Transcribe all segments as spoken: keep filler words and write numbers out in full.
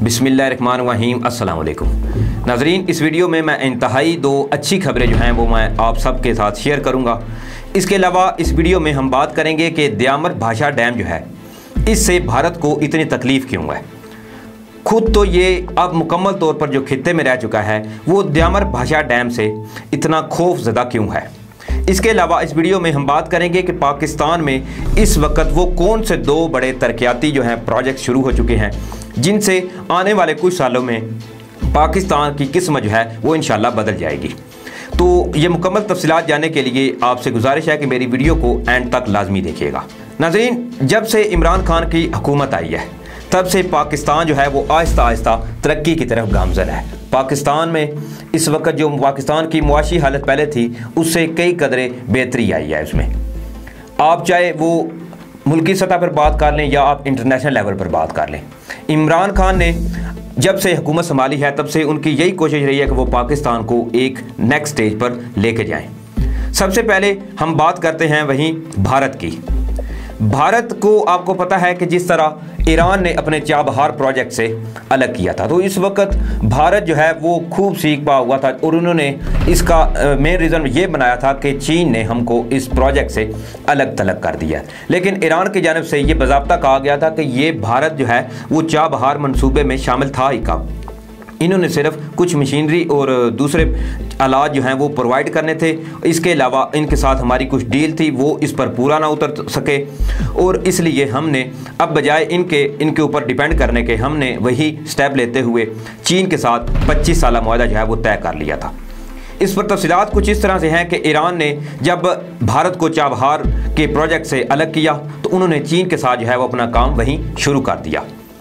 बिस्मिल्लाहिर्रहमानिर्रहीम अस्सलाम वालेकुम नाज़रीन, इस वीडियो में मैं इंतहाई दो अच्छी खबरें जो हैं वो मैं आप सबके साथ शेयर करूंगा। इसके अलावा इस वीडियो में हम बात करेंगे कि दयामर भाषा डैम जो है इससे भारत को इतनी तकलीफ़ क्यों है। खुद तो ये अब मुकम्मल तौर पर जो खित्ते में रह चुका है वो दयामर भाषा डैम से इतना खौफज़दा क्यों है। इसके अलावा इस वीडियो में हम बात करेंगे कि पाकिस्तान में इस वक्त वो कौन से दो बड़े तरक्याती जो हैं प्रोजेक्ट शुरू हो चुके हैं जिनसे आने वाले कुछ सालों में पाकिस्तान की किस्मत जो है वो इंशाल्लाह बदल जाएगी। तो ये मुकम्मल तफसीलात जानने के लिए आपसे गुजारिश है कि मेरी वीडियो को एंड तक लाजमी देखिएगा। नाज़रीन, जब से इमरान खान की हुकूमत आई है तब से पाकिस्तान जो है वो आहिस्ता आहिस्ता तरक्की की तरफ गामज़न है। पाकिस्तान में इस वक्त जो पाकिस्तान की मुआशी हालत पहले थी उससे कई कदरे बेहतरी आई है। उसमें आप चाहे वो मुल्की सतह पर बात कर लें या आप इंटरनेशनल लेवल पर बात कर लें, इमरान खान ने जब से हुकूमत संभाली है तब से उनकी यही कोशिश रही है कि वो पाकिस्तान को एक नेक्स्ट स्टेज पर लेके जाएं। सबसे पहले हम बात करते हैं वहीं भारत की। भारत को आपको पता है कि जिस तरह ईरान ने अपने चाबहार प्रोजेक्ट से अलग किया था, तो इस वक्त भारत जो है वो खूब सीख पा हुआ था और उन्होंने इसका मेन रीज़न ये बनाया था कि चीन ने हमको इस प्रोजेक्ट से अलग थलग कर दिया। लेकिन ईरान की जानिब से ये बाज़ाब्ता कहा गया था कि ये भारत जो है वो चाबहार मंसूबे में शामिल था ही कब। इन्होंने सिर्फ कुछ मशीनरी और दूसरे आलात जो हैं वो प्रोवाइड करने थे। इसके अलावा इनके साथ हमारी कुछ डील थी, वो इस पर पूरा ना उतर सके और इसलिए हमने अब बजाय इनके इनके ऊपर डिपेंड करने के हमने वही स्टेप लेते हुए चीन के साथ पच्चीस साल मुआहदा जो है वो तय कर लिया था। इस पर तफसीलात कुछ इस तरह से हैं कि ईरान ने जब भारत को चाबहार के प्रोजेक्ट से अलग किया तो उन्होंने चीन के साथ जो है वो अपना काम वहीं शुरू कर दिया।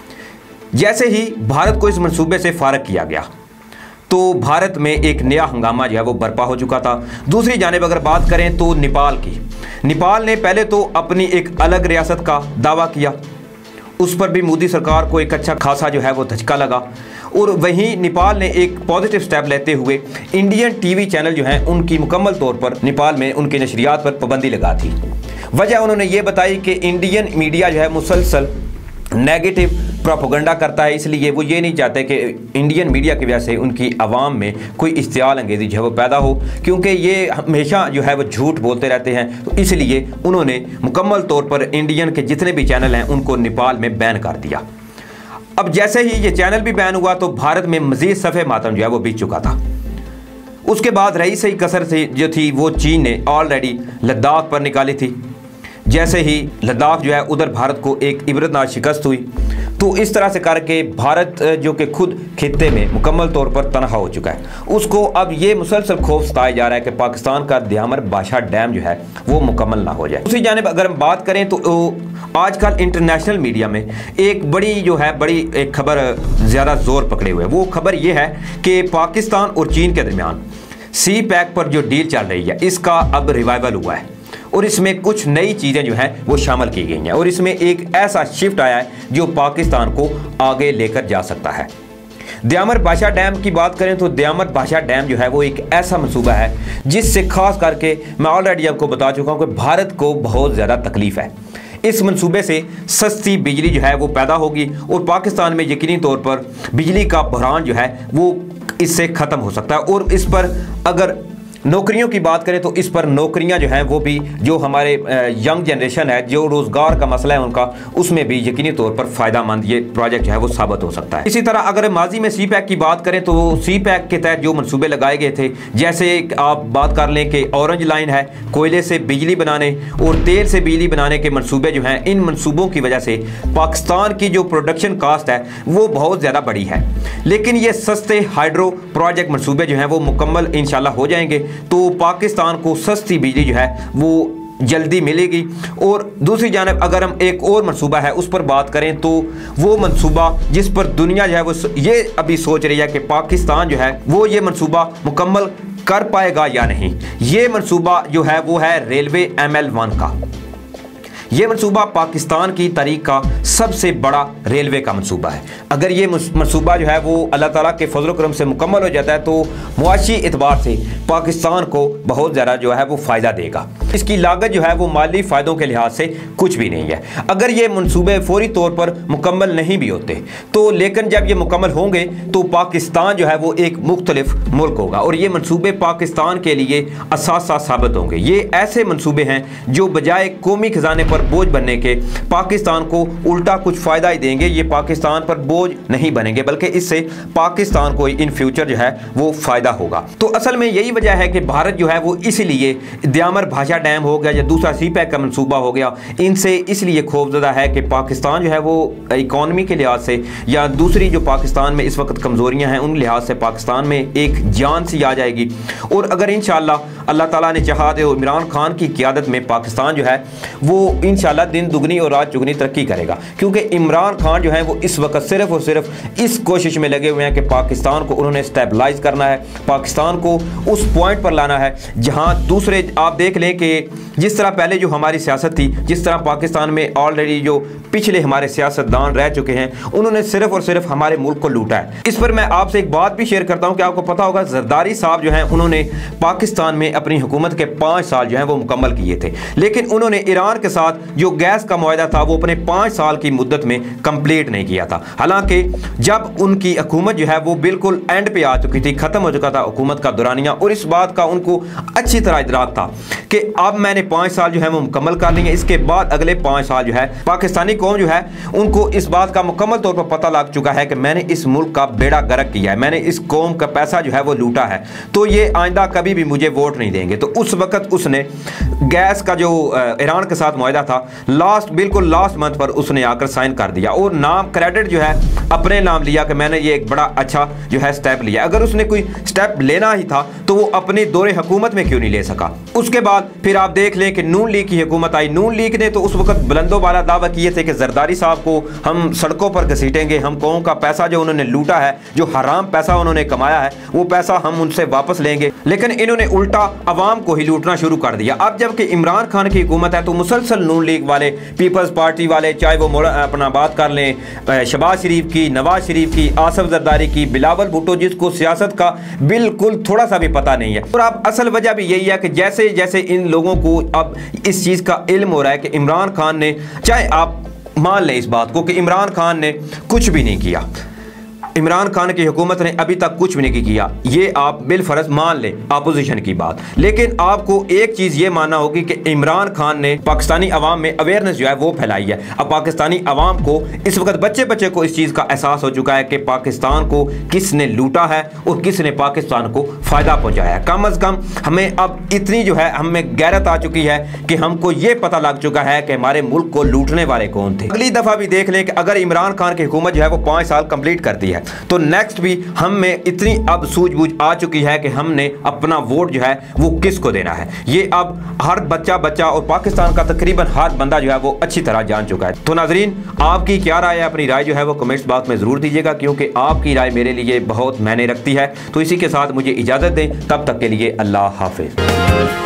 जैसे ही भारत को इस मंसूबे से फारग किया गया तो भारत में एक नया हंगामा जो है वो बर्पा हो चुका था। दूसरी जानिब अगर बात करें तो नेपाल की, नेपाल ने पहले तो अपनी एक अलग रियासत का दावा किया, उस पर भी मोदी सरकार को एक अच्छा खासा जो है वो धचका लगा और वहीं नेपाल ने एक पॉजिटिव स्टेप लेते हुए इंडियन टीवी चैनल जो हैं उनकी मुकम्मल तौर पर नेपाल में उनकी नशरियात पर पाबंदी लगा थी। वजह उन्होंने ये बताई कि इंडियन मीडिया जो है मुसलसल नेगेटिव प्रोपेगेंडा करता है, इसलिए वो ये नहीं चाहते कि इंडियन मीडिया की वजह से उनकी आवाम में कोई इश्तियाल अंगेज़ी जो है वो पैदा हो, क्योंकि ये हमेशा जो है वो झूठ बोलते रहते हैं। तो इसलिए उन्होंने मुकम्मल तौर पर इंडियन के जितने भी चैनल हैं उनको नेपाल में बैन कर दिया। अब जैसे ही ये चैनल भी बैन हुआ तो भारत में मज़ीद सफ़े मातम जो है वो बीत चुका था। उसके बाद रही सही कसर से जो थी वो चीन ने ऑलरेडी लद्दाख पर निकाली थी। जैसे ही लद्दाख जो है उधर भारत को एक इबरतनाक शिकस्त हुई, तो इस तरह से करके भारत जो कि खुद खित्ते में मुकम्मल तौर पर तनहा हो चुका है, उसको अब ये मुसलसल खौफ सताया जा रहा है कि पाकिस्तान का दयामर भाषा डैम जो है वो मुकम्मल ना हो जाए। दूसरी जानिब अगर हम बात करें तो आजकल इंटरनेशनल मीडिया में एक बड़ी जो है बड़ी एक खबर ज़्यादा जोर पकड़े हुए है। वो खबर ये है कि पाकिस्तान और चीन के दरमियान सी पैक पर जो डील चल रही है इसका अब रिवाइवल हुआ है और इसमें कुछ नई चीज़ें जो हैं वो शामिल की गई हैं और इसमें एक ऐसा शिफ्ट आया है जो पाकिस्तान को आगे लेकर जा सकता है। दयामर भाषा डैम की बात करें तो दयामर भाषा डैम जो है वो एक ऐसा मंसूबा है जिससे खास करके मैं ऑलरेडी आपको बता चुका हूँ कि भारत को बहुत ज़्यादा तकलीफ़ है। इस मंसूबे से सस्ती बिजली जो है वो पैदा होगी और पाकिस्तान में यकीनी तौर पर बिजली का बहरान जो है वो इससे ख़त्म हो सकता है। और इस पर अगर नौकरियों की बात करें तो इस पर नौकरियां जो हैं वो भी जो हमारे यंग जनरेशन है जो रोज़गार का मसला है उनका, उसमें भी यकीनी तौर पर फ़ायदा मंद ये प्रोजेक्ट जो है वो साबित हो सकता है। इसी तरह अगर माजी में सी पैक की बात करें तो सी पैक के तहत जो मंसूबे लगाए गए थे, जैसे आप बात कर लें कि ऑरेंज लाइन है, कोयले से बिजली बनाने और तेल से बिजली बनाने के मंसूबे जो हैं, इन मंसूबों की वजह से पाकिस्तान की जो प्रोडक्शन कास्ट है वो बहुत ज़्यादा बड़ी है। लेकिन ये सस्ते हाइड्रो प्रोजेक्ट मंसूबे जो हैं वो मुकम्मल इंशाल्लाह हो जाएंगे तो पाकिस्तान को सस्ती बिजली जो है वो जल्दी मिलेगी। और दूसरी जानब अगर हम एक और मंसूबा है उस पर बात करें तो वो मंसूबा जिस पर दुनिया जो है वो ये अभी सोच रही है कि पाकिस्तान जो है वो ये मंसूबा मुकम्मल कर पाएगा या नहीं। ये मंसूबा जो है वो है रेलवे एम एल वन का। ये मंसूबा पाकिस्तान की तारीख का सबसे बड़ा रेलवे का मंसूबा है। अगर ये मंसूबा जो है वो अल्लाह ताला के फजल करम से मुकम्मल हो जाता है तो मुआशी एतबार से पाकिस्तान को बहुत ज़्यादा जो है वो फ़ायदा देगा। इसकी लागत जो है वो माली फ़ायदों के लिहाज से कुछ भी नहीं है। अगर ये मंसूबे फौरी तौर पर मुकम्मल नहीं भी होते तो लेकिन जब ये मुकम्मल होंगे तो पाकिस्तान जो है वो एक मुख्तलिफ मुल्क होगा और ये मंसूबे पाकिस्तान के लिए असासा साबित होंगे। ये ऐसे मंसूबे हैं जो बजाय कौमी खजाने पर बोझ बनने के पाकिस्तान को उल्टा कुछ फ़ायदा ही देंगे। ये पाकिस्तान पर बोझ नहीं बनेंगे बल्कि इससे पाकिस्तान को इन फ्यूचर जो है वो फ़ायदा होगा। तो असल में यही वजह है कि भारत जो है वो इसलिए द्यामर भाषा डैम हो गया या दूसरा सी पैक का मंसूबा हो गया, इनसे इसलिए खौफजदा है कि पाकिस्तान जो है वो इकॉनमी के लिहाज से या दूसरी जो पाकिस्तान में इस वक्त कमज़ोरियाँ हैं उन लिहाज से पाकिस्तान में एक जान सी आ जाएगी। और अगर इंशाअल्लाह अल्लाह ताला ने चाहा तो इमरान खान की क़ियादत में पाकिस्तान जो है वो इंशाअल्लाह दिन दुगनी और रात चुगनी तरक्की करेगा, क्योंकि इमरान खान जो है वो इस वक्त सिर्फ और सिर्फ इस कोशिश में लगे हुए हैं कि पाकिस्तान को उन्होंने स्टेबलाइज करना है, पाकिस्तान को उस पॉइंट पर लाना है जहां दूसरे आप देख लें कि जिस तरह पहले जो हमारी सियासत थी, जिस तरह पाकिस्तान में ऑलरेडी जो पिछले हमारे सियासतदान रह चुके हैं उन्होंने सिर्फ और सिर्फ हमारे मुल्क को लूटा है। इस पर मैं आपसे एक बात भी शेयर करता हूं कि आपको पता होगा जरदारी साहब जो हैं उन्होंने पाकिस्तान में अपनी हुकूमत के पाँच साल जो हैं वो मुकम्मल किए थे, लेकिन उन्होंने ईरान के साथ जो गैस का मुआहदा था वो अपने पाँच साल की मुद्दत में कंप्लीट नहीं किया था। हालांकि जब उनकी हुकूमत जो है वो बिल्कुल एंड पे आ चुकी थी, ख़त्म हो चुका था हुकूमत का दुरानिया, और इस बात का उनको अच्छी तरह इदराक था कि अब मैंने पाँच साल जो है वो मुकम्मल कर लिए, इसके बाद अगले पाँच साल जो है पाकिस्तानी कौम जो है उनको इस बात का मुकम्मल तौर पर पता लग चुका है कि मैंने इस मुल्क का बेड़ा गर्क किया है, मैंने इस कौम का पैसा जो है वो लूटा है, तो ये आइंदा कभी भी मुझे वोट नहीं देंगे। तो उस वक्त उसने गैस का जो ईरान के साथ मुआहदा था लास्ट बिल्कुल लास्ट मंथ पर उसने आकर साइन कर दिया और नाम क्रेडिट जो है अपने नाम लिया कि मैंने ये एक बड़ा अच्छा जो है स्टेप लिया। अगर उसने कोई स्टेप लेना ही था तो वो अपने दौरे हुकूमत में क्यों नहीं ले सका। उसके बाद फिर आप देख लें कि नून लीग की हुकूमत आई, नून लीग ने तो उस वक्त बुलंदो वाला दावा किए थे कि जरदारी साहब को हम सड़कों पर घसीटेंगे, हम कौम का पैसा जो उन्होंने लूटा है, जो हराम पैसा उन्होंने कमाया है वो पैसा हम उनसे वापस लेंगे, लेकिन इन्होंने उल्टा अवाम को ही लूटना शुरू कर दिया। अब जबकि इमरान खान की हुकूमत है तो मुसलसल नून लीग वाले, पीपल्स पार्टी वाले, चाहे वो अपना बात कर लें शहबाज शरीफ की, नवाज शरीफ की, आसफ जरदारी की, बिलावल भुट्टो जिसको सियासत का बिल्कुल थोड़ा सा भी पता नहीं है। और अब असल वजह भी यही है कि जैसे जैसे इन लोगों को अब इस चीज़ का इल्म हो रहा है कि इमरान खान ने, चाहे आप मान लें इस बात को कि इमरान खान ने कुछ भी नहीं किया, इमरान खान की हुकूमत ने अभी तक कुछ भी नहीं किया, ये आप बिलफर्ज मान लें अपोजिशन की बात, लेकिन आपको एक चीज़ ये मानना होगी कि इमरान खान ने पाकिस्तानी अवाम में अवेयरनेस जो है वो फैलाई है। अब पाकिस्तानी अवाम को इस वक्त बच्चे बच्चे को इस चीज़ का एहसास हो चुका है कि पाकिस्तान को किसने लूटा है और किसने पाकिस्तान को फ़ायदा पहुँचाया है। कम अज़ कम हमें अब इतनी जो है हमें गैरत आ चुकी है कि हमको ये पता लग चुका है कि हमारे मुल्क को लूटने वाले कौन थे। अगली दफ़ा भी देख लें कि अगर इमरान खान की हुकूमत जो है वो पाँच साल कंप्लीट करती है तो नेक्स्ट भी हम में इतनी अब सूझबूझ आ चुकी है कि हमने अपना वोट जो है वो किसको देना है, ये अब हर बच्चा बच्चा और पाकिस्तान का तकरीबन हर बंदा जो है वो अच्छी तरह जान चुका है। तो नाजरीन आपकी क्या राय है, अपनी राय जो है वो कमेंट्स बॉक्स में ज़रूर दीजिएगा, क्योंकि आपकी राय मेरे लिए बहुत मायने रखती है। तो इसी के साथ मुझे इजाज़त दें, तब तक के लिए अल्लाह हाफिज़।